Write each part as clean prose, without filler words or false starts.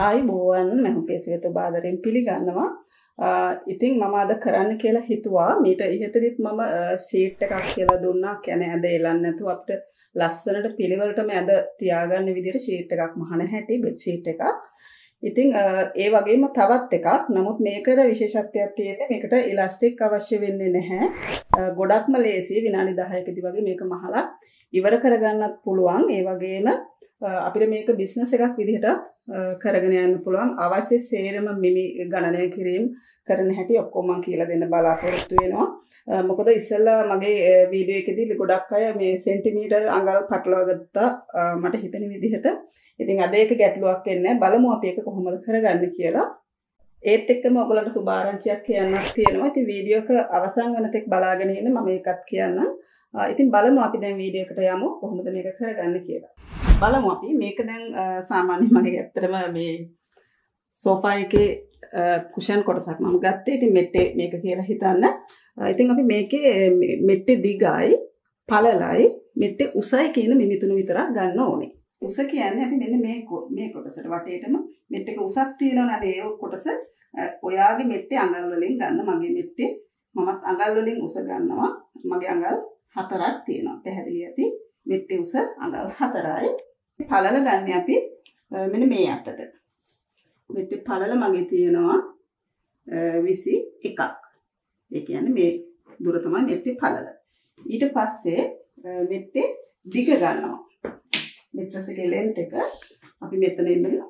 ආයිබෝවන් මම පේසෙත බාදරෙන් පිළිගන්නවා. ඉතින් මම අද කරන්න කියලා හිතුවා. මීට ඉහතදිත් මම ෂීට් එකක් කියලා දුන්නා. කියන්නේ ඇද එලන්න නැතුව අපිට ලස්සනට පිළිවෙලටම ඇද තියාගන්න විදිහට ෂීට් එකක් මහන හැටි බෙඩ් ෂීට් එකක්. ඉතින් ඒ වගේම තවත් එකක්. නමුත් මේකට විශේෂත්වයක් තියෙන්නේ මේකට ඉලාස්ටික් අවශ්‍ය වෙන්නේ නැහැ. ගොඩක්ම ලේසි විනාඩි 10කදී වගේ මේක මහලා ඉවර කරගන්නත් පුළුවන්. ඒ වගේම අපිට මේක බිස්නස් එකක් විදිහට කරගෙන යන්න පුළුවන්. අවශ්‍ය සේරම මිමි ගණනය කිරීම කරන හැටි ඔක්කොම මම කියලා දෙන්න බලාපොරොත්තු වෙනවා. මොකද ඉස්සෙල්ලා මගේ වීඩියෝ එකේදී ගොඩක් අය මේ සෙන්ටිමීටර් අඟල් පටලවා ගත්තා මට හිතෙන විදිහට. ඉතින් අද ඒක ගැටලුවක් වෙන්නේ නැහැ. බලමු අපි ඒක කොහොමද කරගන්නේ කියලා. ඒත් එක්කම ඔයගලන්ට සුභාරංචියක් කියන්නත් තියෙනවා. ඉතින් වීඩියෝ එක අවසන් වෙන තෙක් බලාගෙන ඉන්න මම ඒකත් කියන්නම්. ඉතින් බලමු අපි දැන් වීඩියෝ එකට යමු කොහොමද මේක කරගන්නේ කියලා. බලමු අපි මේක දැන් සාමාන්‍යයෙන් මගේ ඇත්තටම මේ සෝෆා එකේ කුෂන් කොටසක් මම ගත්තේ. ඉතින් මෙට්ටේ මේක කියලා හිතන්න. ඉතින් අපි මේකේ මෙට්ටේ දිගයි පළලයි මෙට්ටේ උසයි කියන මිමි තුන විතරක් ගන්න ඕනේ. උස කියන්නේ අපි මෙන්න මේ කොටසට වටේටම මෙට්ටේක උසක් තියෙනවනේ අර ඒ කොටස ඔයාගේ මෙට්ටේ අඟල් වලින් ගන්න. මගේ මෙට්ටේ මමත් අඟල් වලින් උස ගන්නවා. මගේ අඟල් 4ක් තියෙනවා. පැහැදිලි ඇති. මෙට්ටේ උස අඟල් 4යි. පළල ගන්න අපි මෙන්න මේ අතට. මෙට්ටේ පළල මගේ තියෙනවා 21ක්. ඒ කියන්නේ මේ දුර තමයි මෙට්ටේ පළල. ඊට පස්සේ මෙට්ටේ දිග ගන්නවා. මෙට්‍රස් එකේ ලෙන්ත් එක අපි මෙතන ඉඳලා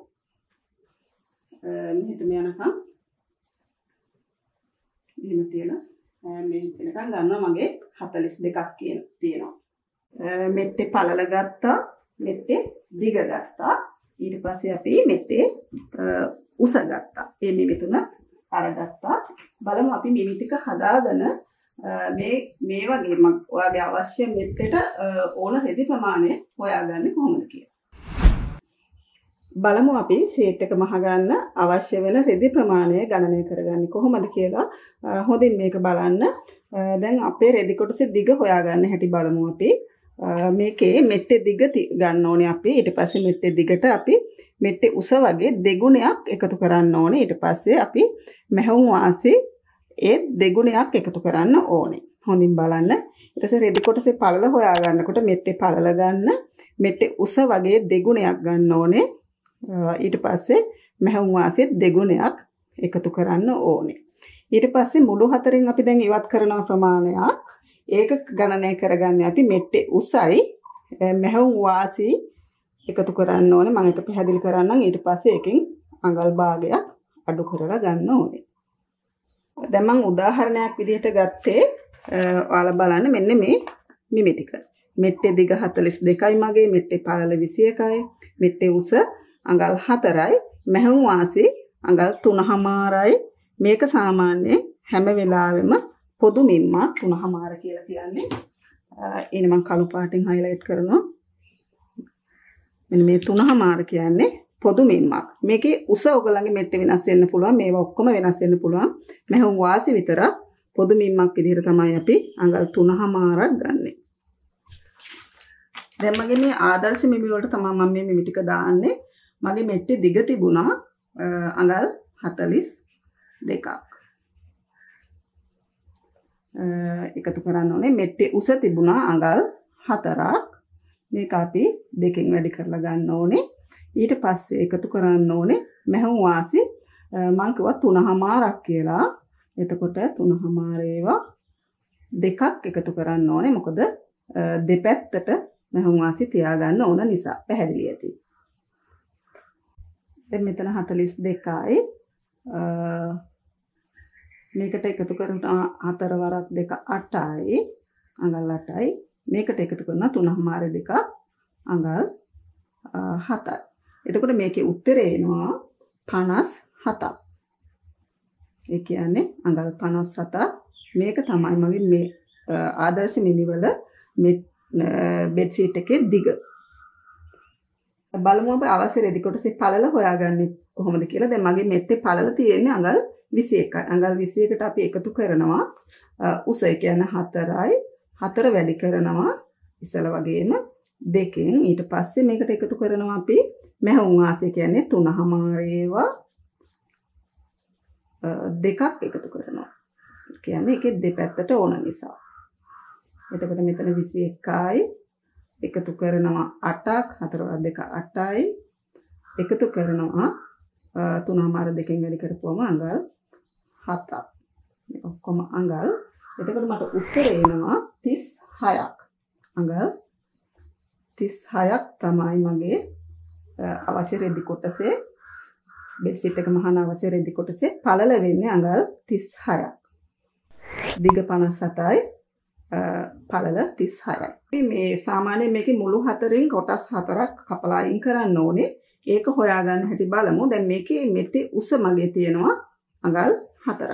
මෙහෙටම යනකම් එහෙම තියලා මේ වෙනකම් ගන්නවා. මගේ 42ක් තියෙනවා. මෙට්ටේ පළල ගත්තා. මෙට්ටේ දිග ගත්තා. ඊට පස්සේ අපි මෙට්ටේ උස ගත්තා. මේ මිමි තුන අරගත්තා. බලමු අපි මිමි ටික හදාගෙන මේ වගේ ඔයාගේ අවශ්‍ය මෙට්ටේට ඕන රෙදි ප්‍රමාණය හොයාගන්නේ කොහොමද කියලා. බලමු අපි ෂීට් එක මහ ගන්න අවශ්‍ය වෙන රෙදි ප්‍රමාණය ගණනය කරගන්නේ කොහොමද කියලා. හොඳින් මේක බලන්න. දැන් අපේ රෙදි කොටසේ දිග හොයාගන්න හැටි බලමු අපි. මේකේ මෙට්ටේ දිග ගන්න ඕනේ අපි. ඊට පස්සේ මෙට්ටේ දිගට අපි මෙට්ටේ උස වගේ දෙගුණයක් එකතු කරන්න ඕනේ. ඊට පස්සේ අපි මැහුම් වාසි ඒ දෙගුණයක් එකතු කරන්න ඕනේ. හොඳින් බලන්න. ඊට පස්සේ රෙදි කොටසේ පළල හොයා ගන්නකොට මෙට්ටේ පළල ගන්න. මෙට්ටේ උස වගේ දෙගුණයක් ගන්න ඕනේ. ඊට පස්සේ මැහුම් වාසිය දෙගුණයක් එකතු කරන්න ඕනේ. ඊට පස්සේ මුළු හතරෙන් අපි දැන් ඉවත් කරන ප්‍රමාණයක් ඒක ගණනය කරගන්නේ අපි මෙට්ටේ උසයි මැහුම් වාසි එකතු කරන්න ඕනේ. මම ඒක පැහැදිලි කරන්නම්. ඊට පස්සේ එකෙන් අඟල් භාගයක් අඩු කරලා ගන්න ඕනේ. දැන් මම උදාහරණයක් විදිහට ගත්තේ ඔයාලා බලන්න මෙන්න මේ මිමි ටික. මෙට්ටේ දිග 42යි මගේ. මෙට්ටේ පළල 21යි. මෙට්ටේ උස අඟල් 4යි. මැහුම් වාසි අඟල් 3මාරයි. මේක සාමාන්‍යයෙන් හැම වෙලාවෙම පොදු මිම්මක් 3මාර කියලා කියන්නේ. එනේ මම කළු පාටින් highlight කරනවා. මෙන්න මේ 3මාර කියන්නේ පොදු මිම්මක්. මේකේ උස ඔයගලගේ මෙට්ටේ වෙනස් වෙන්න පුළුවන්. මේවා ඔක්කොම වෙනස් වෙන්න පුළුවන්. මැහුම් වාසි විතරක් පොදු මිම්මක් විදිහට තමයි අපි අඟල් 3මාරක් ගන්නෙ. දැන් මගේ මේ ආදර්ශ මිමි වලට තමයි මම මේ මිමි ටික දාන්නේ. මගේ මෙට්ටේ දිග තිබුණා අඟල් 42ක්. එකතු කරන්න ඕනේ. මෙට්ටේ උස තිබුණා අඟල් 4ක්. මේක අපි දෙකෙන් වැඩි කරලා ගන්න ඕනේ. ඊට පස්සේ එකතු කරන්න ඕනේ මැහුම් වාසි මම කිව්වා 3මාරක් කියලා. එතකොට 3මාර ඒවා දෙකක් එකතු කරන්න ඕනේ. මොකද දෙපැත්තට මැහුම් වාසි තියාගන්න ඕන නිසා. පැහැදිලි ඇති. දැන් මෙතන 42යි. මේකට එකතු කරන 4 වරක් 2 8යි. අඟල් 8යි. මේකට එකතු කරන 3මාර 2 අඟල් 7යි. එතකොට මේකේ උත්තරේ එනවා 57ක්. ඒ කියන්නේ අඟල් 57ක්. මේක තමයි මගේ මේ ආදර්ශ මිනිවල බෙඩ් ෂීට් එකේ දිග. බලමු අපි අවශ්‍ය රෙදි කොටසේ පළල හොයාගන්නේ කොහොමද කියලා. දැන් මගේ මෙට්ටේ පළල තියෙන්නේ අඟල් 21යි. අඟල් 21ට අපි එකතු කරනවා උස කියන්නේ 4යි. 4 වැඩි කරනවා ඉස්සල වගේම 2කින්. ඊට පස්සේ මේකට එකතු කරනවා අපි මැහුම් වාසිය කියන්නේ 3/4 දෙකක් එකතු කරනවා. කියන්නේ ඒකේ දෙපැත්තට ඕන නිසා. එතකොට මෙතන 21යි එකතු කරනවා 8ක් 4 2 8යි එකතු කරනවා 3/4 දෙකෙන් වැඩි කරපුවම අඟල් 7ක්. මේ ඔක්කොම අඟල්. එතකොට මට උත්තරේ එනවා 36ක්. අඟල් 36ක් තමයි මගේ අවශ්‍ය රෙදි කොටසේ බෙඩ්ෂීට් එක මහන අවශ්‍ය රෙදි කොටසේ පළල වෙන්නේ අඟල් 36ක්. දිග 57යි පළල 36යි. මේ සාමාන්‍යයෙන් මේකේ මුළු හතරෙන් කොටස් 4ක් කපලා අයින් කරන්න ඕනේ. ඒක හොයාගන්න හැටි බලමු. දැන් මේකේ මෙටි උස මගේ තියෙනවා අඟල් 4ක්.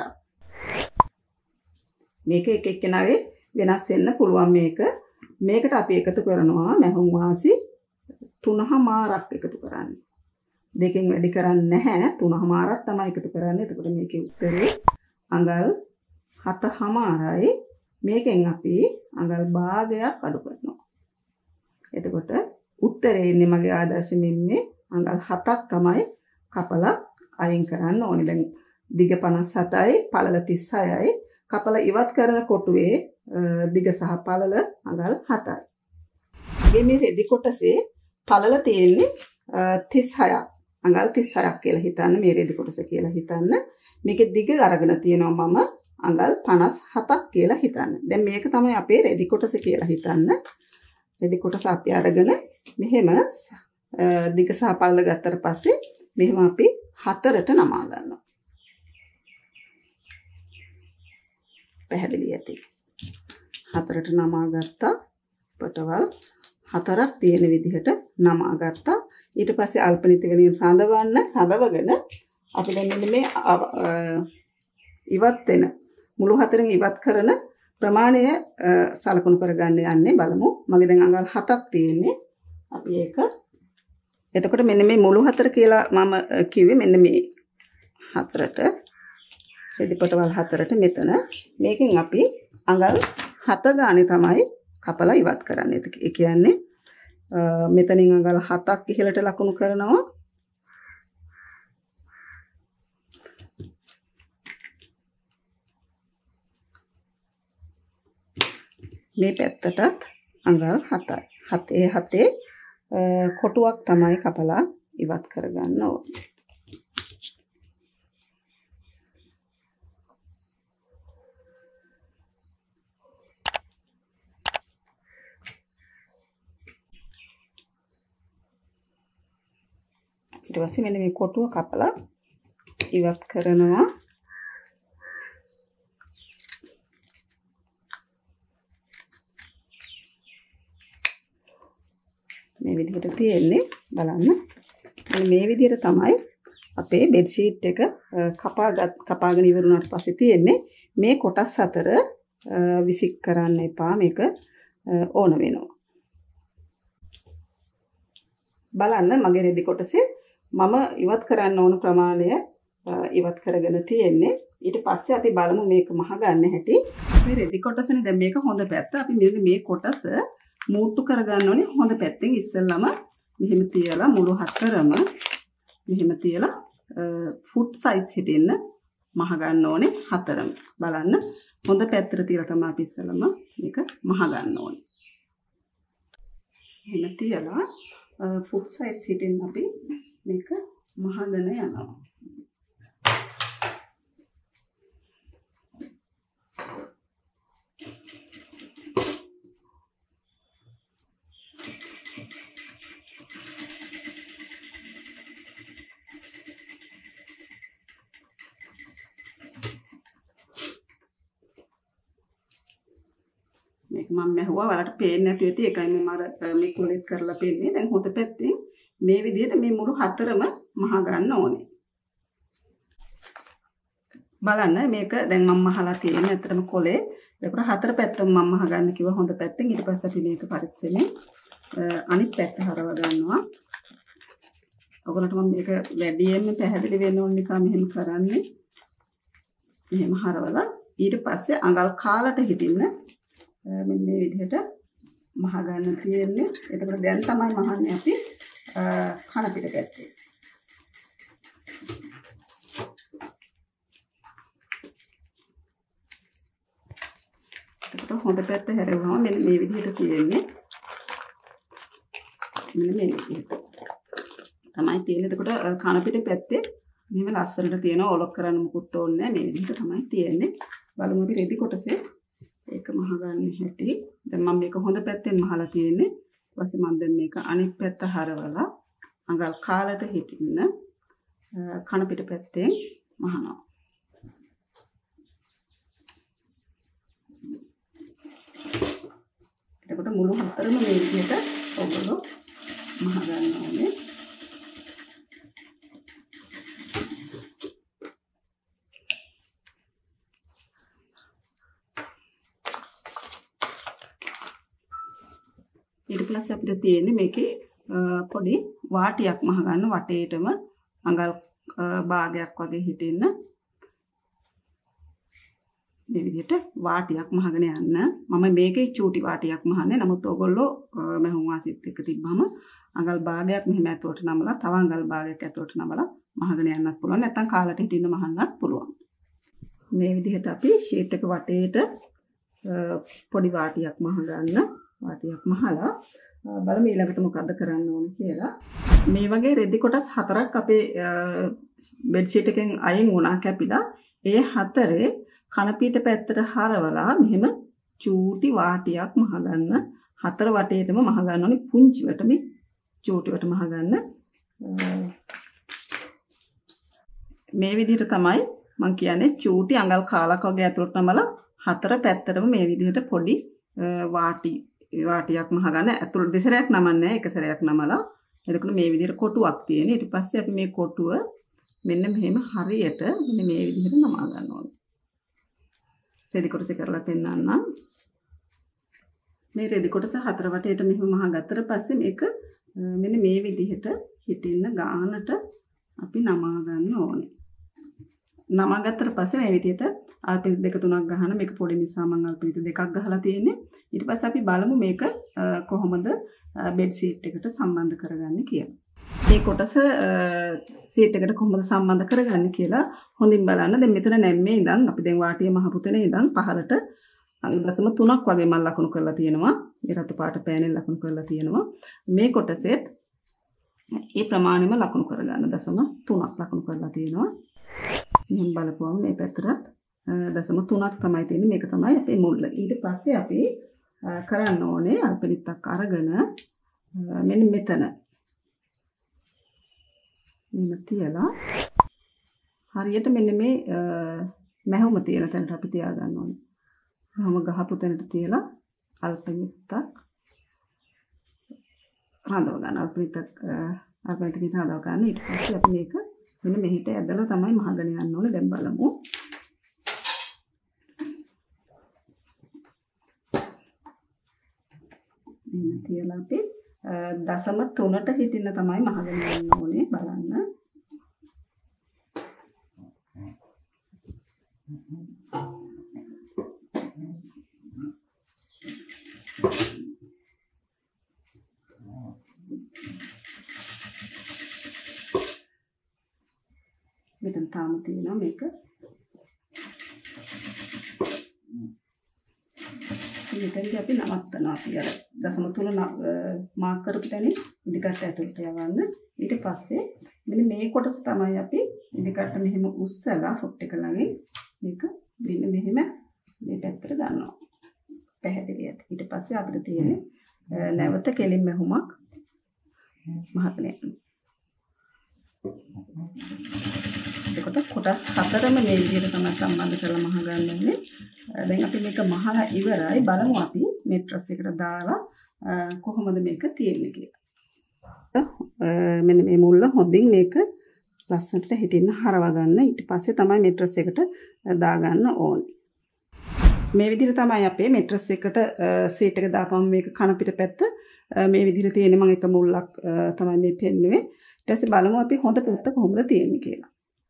මේක එක එක්කෙනාගේ වෙනස් වෙන්න පුළුවන් මේක. මේකට අපි එකතු කරනවා මැහුම් වාසි 3/4ක් එකතු කරන්නේ. දෙකෙන් වැඩි කරන්නේ නැහැ. 3/4ක් තමයි එකතු කරන්නේ. එතකොට මේකේ උත්තරේ අඟල් 7/4යි. මේකෙන් අපි අඟල් භාගයක් අඩු කරනවා. එතකොට උත්තරේ ඉන්නේ මගේ ආදර්ශයෙන් මේ අඟල් 7ක් තමයි කපලා අයින් කරන්න ඕනේ. දැන් දිග 57යි පළල 36යි. කපලා ඉවත් කරන කොටුවේ දිග සහ පළල අඟල් 7යි. මේ රෙදි කොටසේ පළල තියෙන්නේ 36ක්. අඟල් 36ක් කියලා හිතන්න. මේ රෙදි කොටස කියලා හිතන්න. මේකේ දිග අරගෙන තියෙනවා මම අඟල් 57ක් කියලා හිතන්න. දැන් මේක තමයි අපේ රෙදි කොටස කියලා හිතන්න. රෙදි කොටස අපි අරගෙන මෙහෙම දිග සහ පළල ගත්තට පස්සේ මෙහෙම අපි 4ට නමා ගන්නවා. පැහැදිලි ඇති. 4ට නමා ගත්තා. පටවල් 4ක් තියෙන විදිහට නමා ගත්තා. ඊට පස්සේ අල්පනිති වලින් හදවගෙන අපි දැන් මෙන්න මේ ඉවත් වෙන මුළු හතරෙන් ඉවත් කරන ප්‍රමාණය සලකුණු කරගන්න යන්නේ බලමු. මගේ දැන් අඟල් 7ක් තියෙන්නේ. අපි ඒක එතකොට මෙන්න මේ මුළු හතර කියලා මම කිව්වේ මෙන්න මේ හතරට රෙදි පටවල් හතරට මෙතන මේකෙන් අපි අඟල් 7 ගානේ තමයි කපලා ඉවත් කරන්නේ. ඒ කියන්නේ මෙතනින් අඟල් 7ක් ඉහළට ලකුණු කරනවා. මේ පැත්තටත් අඟල් 7යි. 7 කොටුවක් තමයි කපලා ඉවත් කරගන්න ඕනේ. ඊට පස්සේ මෙන්න මේ කොටුව කපලා ඉවත් කරනවා. මේ විදිහට තියෙන්නේ බලන්න. මේ විදිහට තමයි අපේ බෙඩ් ෂීට් එක කපාගෙන ඉවරුණාට පස්සේ තියෙන්නේ. මේ කොටස් හතර විසික් කරන්න එපා. මේක ඕන වෙනවා. බලන්න මගේ රෙදි කොටසේ මම ඉවත් කරන්න ඕන ප්‍රමාණය ඉවත් කරගෙන තියෙන්නේ. ඊට පස්සේ අපි බලමු මේක මහ ගන්න හැටි. මේ රෙදි කොටසනේ දැන් මේක හොඳ පැත්ත. අපි මෙන්න මේ කොටස මූට්ටු කරගන්න ඕනේ හොඳ පැත්තෙන්. ඉස්සෙල්ලම මෙහෙම තියලා මුළු හතරම මෙහෙම තියලා ෆුට් සයිස් හිටින්න මහ ගන්න ඕනේ හතරම. බලන්න හොඳ පැත්තට තියලා තමයි අපි ඉස්සෙල්ලම මේක මහ ගන්න ඕනේ. එහෙම තියලා ෆුට් සයිස් හිටින්න අපි මේක මහගෙන යනවා. මේක මම මැහුවා වලට පේන්නේ නැති වෙති. ඒකයි මම අර මේ කුලෙත් කරලා පෙන්නේ. දැන් හොඳ පැත්තෙන් මේ විදිහට මේ මුළු හතරම මහ ගන්න ඕනේ. බලන්න මේක දැන් මම මහලා තියෙන්නේ ඇත්තටම කොලේ. ඒකට හතර පැත්තම මම මහ ගන්න කිව්වා හොඳ පැත්තෙන්. ඊට පස්සේ අපි මේක පරිස්සමෙන් අනිත් පැත්ත හරව ගන්නවා. ඔයගොල්ලන්ට මම මේක වැඩියෙන්ම පැහැදිලි වෙන්න ඕන නිසා මෙහෙම කරන්නේ. මෙහෙම හරවලා ඊට පස්සේ අඟල් කාලට හිටින්න මෙන්න මේ විදිහට මහ ගන්න තියෙන්නේ. එතකොට දැන් තමයි මහන්නේ අපි කන පිට පැත්තේ. එතකොට හොඳ පැත්ත හැරෙවම මෙන්න මේ විදිහට තියෙන්නේ. මෙන්න මේ විදිහට තමයි තියෙන්නේ. එතකොට කන පිට පැත්තේ මෙහෙම ලස්සනට තියෙනවා. ඔලොක් කරන්න මුකුත් ඕනේ නැහැ. මේ විදිහට තමයි තියෙන්නේ. බලමු අපි රෙදි කොටසේ ඒක මහ ගන්න හැටි. දැන් මම මේක හොඳ පැත්තෙන් මහලා තියෙන්නේ. ඊට පස්සේ මම දැන් මේක අනිත් පැත්ත හරවලා අඟල් කාලට හිටින්න කන පිට පැත්තෙන් මහනවා. එතකොට මුළු හතරම මේ විදිහට ඔයගොල්ලෝ මහ ගන්න ඕනේ. ඊට පස්සේ අපිට තියෙන්නේ මේකේ පොඩි වාටියක් මහ ගන්න වටේටම අඟල් භාගයක් වගේ හිටින්න මේ විදිහට වාටියක් මහගෙන යන්න. මම මේකේ චූටි වාටියක් මහන්නේ. නමුත් ඔයගොල්ලෝ මහුම් වාසිත් එක්ක තිබ්බම අඟල් භාගයක් මෙහෙම ඇතුලට නමලා තව අඟල් භාගයක් ඇතුලට නමලා මහගෙන යන්නත් පුළුවන්. නැත්නම් කාලට හිටින්න මහන්නත් පුළුවන්. මේ විදිහට අපි ෂීට් එක වටේට පොඩි වාටියක් මහ ගන්න. වාටියක් මහලා බලමු ඊළඟට මොකද්ද කරන්න ඕනේ කියලා. මේ වගේ රෙදි කොටස් හතරක් අපේ බෙඩ් ෂීට් එකෙන් අයින් වුණා කැපිලා. ඒ හතරේ කන පිට පැත්තට හරවලා මෙහෙම චූටි වාටියක් මහ ගන්න. හතර වටේටම මහ ගන්න ඕනේ. පුංචිවට මේ චූටිවට මහ ගන්න. මේ විදිහට තමයි මම කියන්නේ චූටි අඟල් කාලක් වගේ ඇතුළට නමලා හතර පැත්තටම මේ විදිහට පොඩි වාටියක් මහ ගන්න. ඇතුළට දෙසරයක් නමන්නේ එක සැරයක් නමලා. එතකොට මේ විදිහට කොටුවක් තියෙන. ඊට පස්සේ අපි මේ කොටුව මෙන්න මෙහෙම හරියට මෙන්න මේ විදිහට නමා ගන්න ඕනේ. රෙදි කොටස කරලා පෙන්නන්නම්. මේ රෙදි කොටස හතර වටේට මෙහෙම මහ ගත්තට පස්සේ මේක මෙන්න මේ විදිහට හිටින්න ගානට අපි නමා ගන්න ඕනේ. නමා ගත්තට පස්සේ මේ විදිහට අල්පිනිත දෙක තුනක් ගහන මේක පොඩි නිසා මම අල්පිනිත දෙකක් ගහලා තියෙන්නේ. ඊට පස්සේ අපි බලමු මේක කොහොමද බෙඩ් ෂීට් එකට සම්බන්ධ කරගන්නේ කියලා. මේ කොටස ෂීට් එකට කොහොමද සම්බන්ධ කරගන්නේ කියලා හොඳින් බලන්න. දැන් මෙතන නැම්මේ ඉඳන් අපි දැන් වාටිය මහපු තැන ඉඳන් පහළට 0.3ක් වගේ මම ලකුණු කරලා තියෙනවා. මේ රතු පාට පෑනෙන් ලකුණු කරලා තියෙනවා. මේ කොටසෙත් ඒ ප්‍රමාණයම ලකුණු කරගන්න 0.3ක් ලකුණු කරලා තියෙනවා. මෙහෙම බලපුවම මේ පැත්තට 0.3ක් තමයි තියෙන්නේ. මේක තමයි අපේ මුල්ල. ඊට පස්සේ අපි කරන්න ඕනේ අල්පලිත්තක් අරගෙන මෙන්න මෙතන මෙන්න තියලා හරියට මෙන්න මේ මැහුම තියෙන තැනට අපි තියාගන්න ඕනේ. මම ගහපු තැනට තියලා අල්පලිත්තක් රඳව ගන්න. අල්පලිත්තකින් රඳව ගන්න. ඊට පස්සේ අපි මේක මෙන්න මෙහෙට ඇදලා තමයි මහගෙන යන්න ඕනේ. දැන් බලමු. මෙන්න තියලා අපි 0.3ට හිටින්න තමයි මහගෙන යන්න ඕනේ. බලන්න. මෙතන තාම තියෙනවා මේක. මෙතනදී අපි නවත්තනවා. අපි අර 0.3 මාක් කරපු තැනින් ඉදිකට ඇතුළට යවන්න. ඊට පස්සේ මෙන්න මේ කොටස තමයි අපි ඉදිකට මෙහෙම උස්සලා ෆොට් එක ළඟින් මේක මෙන්න මෙහෙම මේ පැත්තට ගන්නවා. පැහැදිලි ඇති. ඊට පස්සේ අපිට තියෙන්නේ නැවත කෙලින් මැහුමක් මහගෙන යන්න. එතකොට කොටස් හතරම මේ විදිහට තමයි සම්බන්ධ කරලා මහ ගන්න ඕනේ. දැන් අපි මේක මහලා ඉවරයි. බලමු අපි මෙට්‍රස් එකට දාලා කොහොමද මේක තියෙන්නේ කියලා. මෙන්න මේ මුල්ල හොඳින් මේක ලස්සනට හිටින්න හරව ගන්න. ඊට පස්සේ තමයි මෙට්‍රස් එකට දාගන්න ඕනේ. මේ විදිහට තමයි අපේ මෙට්‍රස් එකට සීට් එක දාපම මේක කන පිට පැත්ත මේ විදිහට තියෙන්නේ. මම එක මුල්ලක් තමයි මේ පෙන්නුවේ. ඊට පස්සේ බලමු අපි හොඳ පුත්ත කොහොමද තියෙන්නේ කියලා.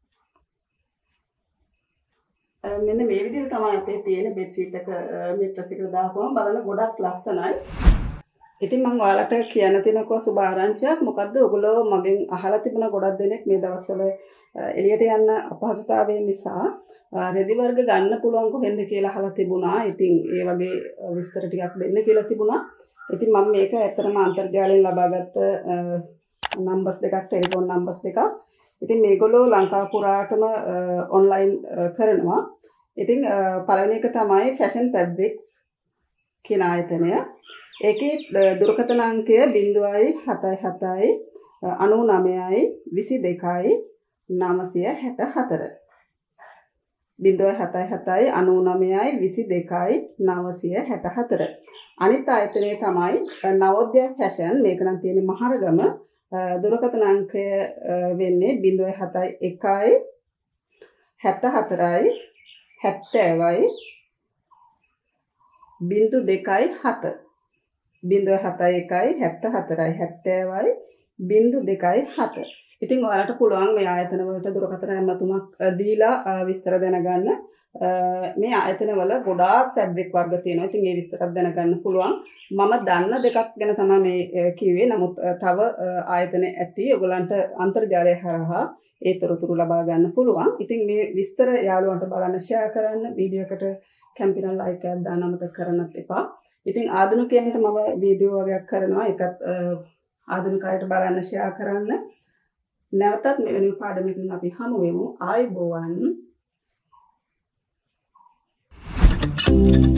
මෙන්න මේ විදිහට තමයි අපේ තියෙන බෙඩ් ෂීට් එක මෙට්‍රස් එකට දාපුවම බලන්න ගොඩක් ලස්සනයි. ඉතින් මම ඔයාලට කියන්න තියෙනකෝ සුබ ආරංචියක්. මොකද්ද ඔයගොල්ලෝ මගෙන් අහලා තිබුණ ගොඩක් දෙනෙක් මේ දවස්වල එළියට යන්න අපහසුතාවය නිසා රෙදි වර්ග ගන්න පුළුවන් කොහෙන්ද කියලා අහලා තිබුණා. ඉතින් ඒ වගේ විස්තර ටිකක් දෙන්න කියලා තිබුණා. ඉතින් මම මේක ඇත්තටම අන්තර්ජාලයෙන් ලබාගත්ත නම්බර්ස් දෙකක්, ටෙලිෆෝන් නම්බර්ස් දෙකක්. ඉතින් මේගොල්ලෝ ලංකාව පුරාටම ඔන්ලයින් කරනවා. ඉතින් පළවෙනි එක තමයි ෆැෂන් ෆැබ්‍රික්ස් කියන ආයතනය. ඒකේ දුරකථන අංකය 077 99 22 964 077 99 22 964. අනිත් ආයතනය තමයි නවෝදය ෆැෂන්. මේක නම් තියෙන්නේ මහරගම. දුරකථන අංකය වෙන්නේ 071 74 70 027 071 74 70 027. ඉතින් ඔයාලට පුළුවන් මේ ආයතන වලට දුරකථන ඇමතුමක් දීලා විස්තර දැනගන්න. මේ ආයතන වල ගොඩාක් ෆැබ්‍රික් වර්ග තියෙනවා. ඉතින් ඒ විස්තරත් දැනගන්න පුළුවන්. මම දන්න දෙකක් ගැන තමයි මේ කිව්වේ. නමුත් තව ආයතන ඇති. ඔයගලන්ට අන්තර්ජාලය හරහා ඒ තොරතුරු ලබා ගන්න පුළුවන්. ඉතින් මේ විස්තර යාළුවන්ට බලන්න ෂෙයා කරන්න. වීඩියෝ එකට කැමති නම් ලයික් එකක් දාන්න අමතක කරන්නත් එපා. ඉතින් ආධුනිකයන්ට මම වීඩියෝ වගේක් කරනවා. ඒකත් ආධුනිකයන්ට බලන්න ෂෙයා කරන්න. නැවතත් මෙවැනි පාඩමකින් අපි හමු වෙමු. ආයුබෝවන්.